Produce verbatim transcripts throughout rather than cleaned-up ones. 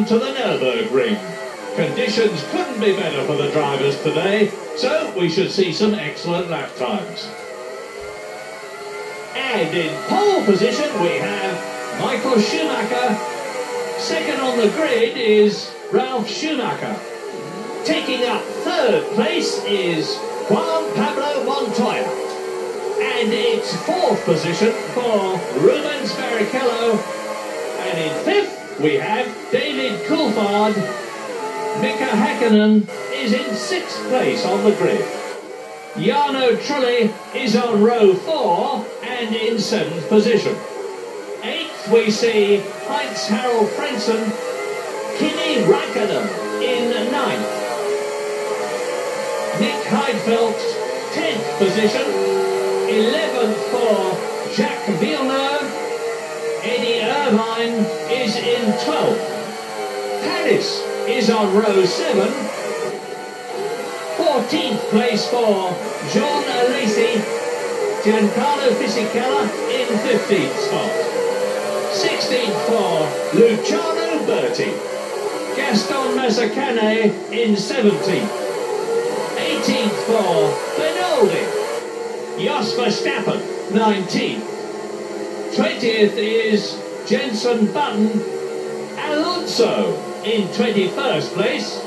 to the Nürburgring. Conditions couldn't be better for the drivers today, so we should see some excellent lap times. And in pole position we have Michael Schumacher. Second on the grid is Ralf Schumacher. Taking up third place is Juan Pablo Montoya. And it's fourth position for Rubens Barrichello. And in fifth we have David Coulthard. Mika Häkkinen is in sixth place on the grid. Jarno Trulli is on row four and in seventh position. Eighth we see Heinz-Harald Frentzen. Kimi Räikkönen in ninth. Nick Heidfeldt's tenth position. eleventh for Jacques Villeneuve. Eddie Irvine is in twelfth. Paris is on row seven. fourteenth place for Jean Alesi. Giancarlo Fisichella in fifteenth spot. sixteenth for Luciano Berti. Gaston Mazzacane in seventeenth. eighteenth for Benoldi. Jos Verstappen, nineteenth. twentieth is Jenson Button. Alonso in twenty-first place.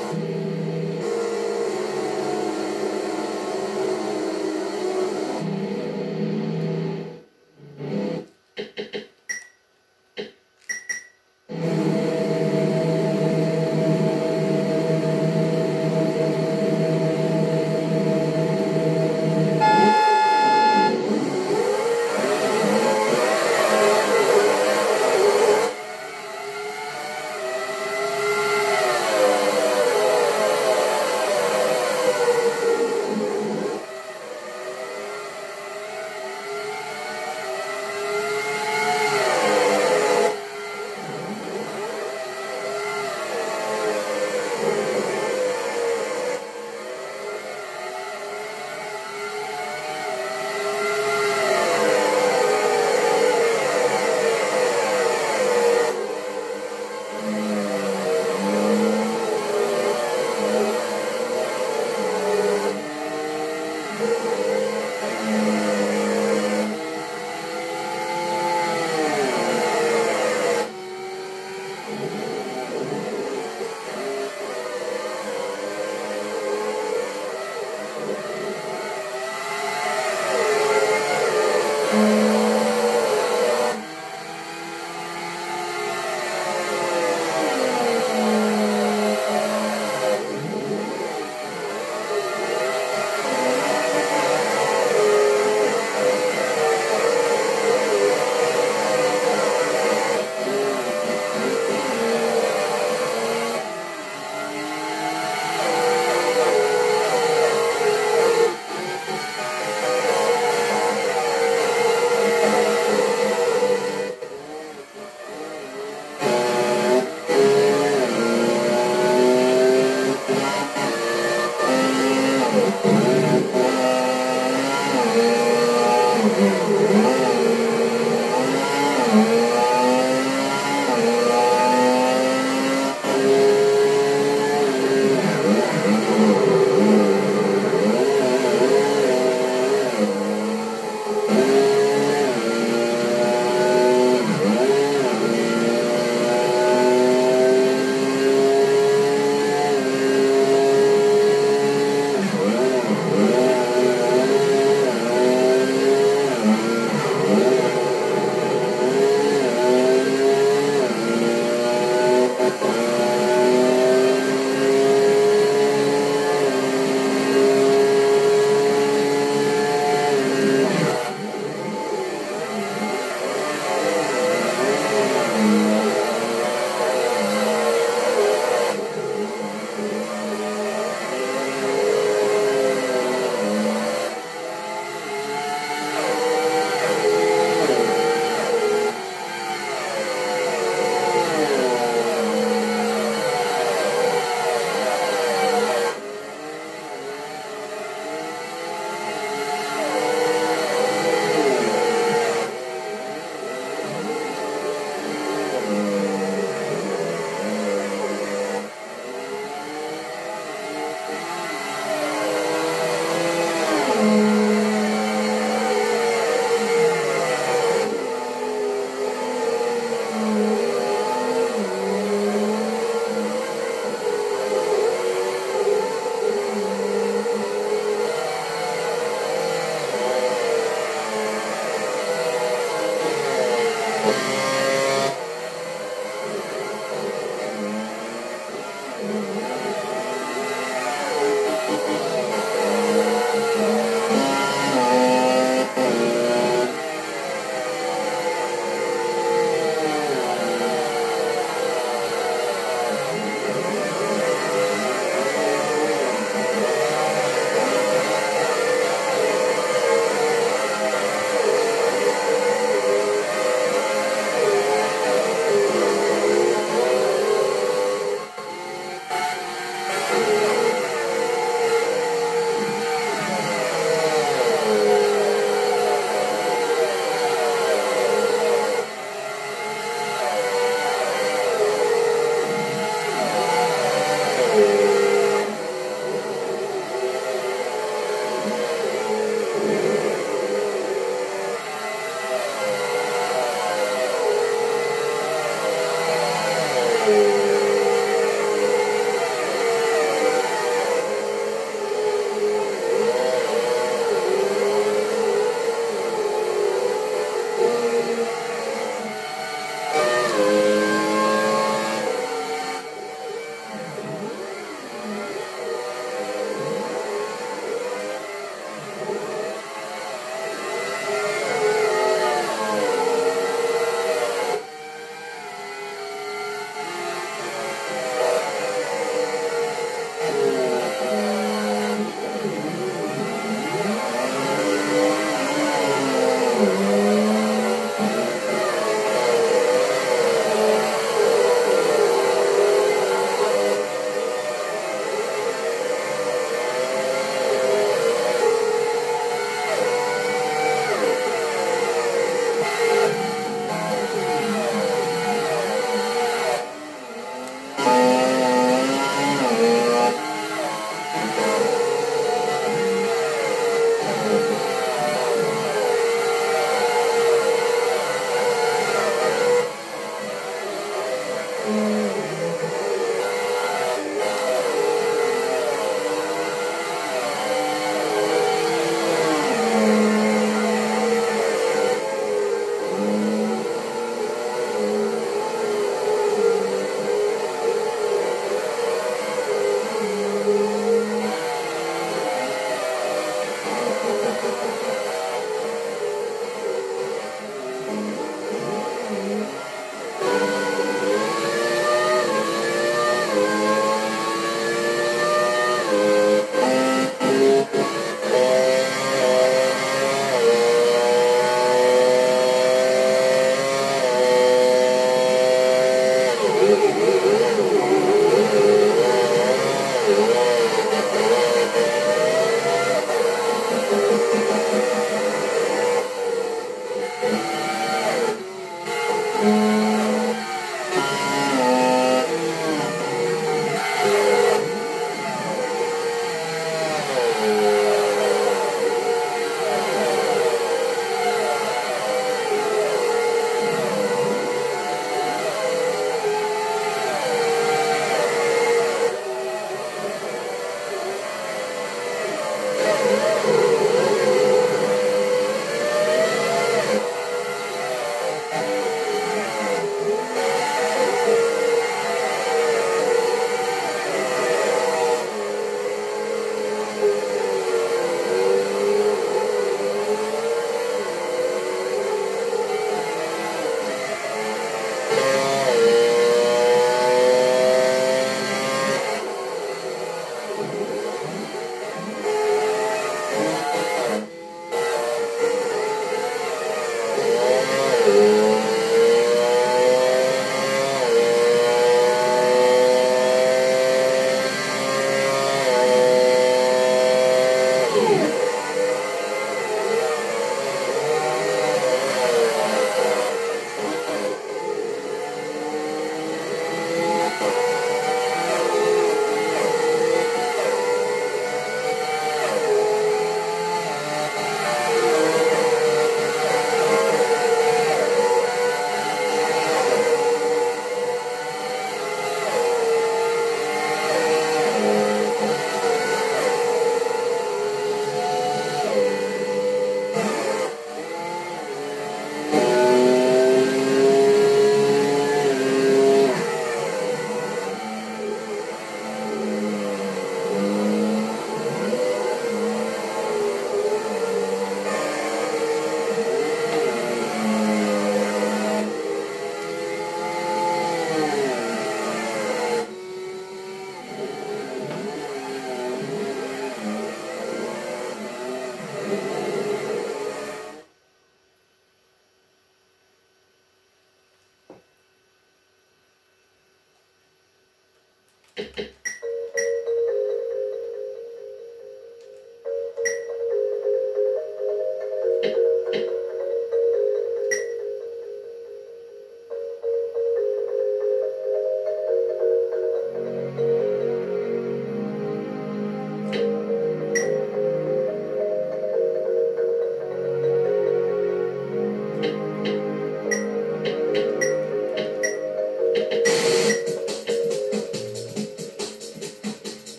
Thank you.